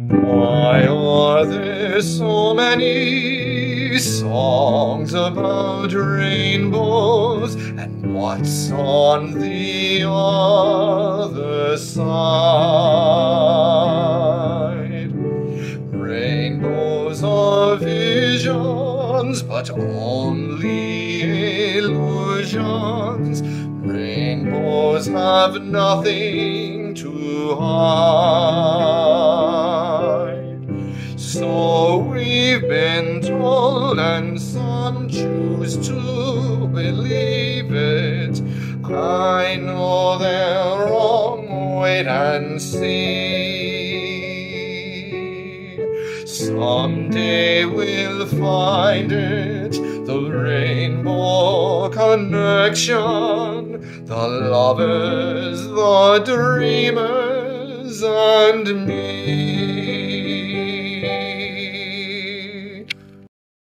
Why are there so many songs about rainbows, and what's on the other side? Rainbows are visions, but only illusions. Rainbows have nothing to hide. So we've been told, and some choose to believe it. I know they're wrong, wait and see. Someday we'll find it, the rainbow connection, the lovers, the dreamers, and me.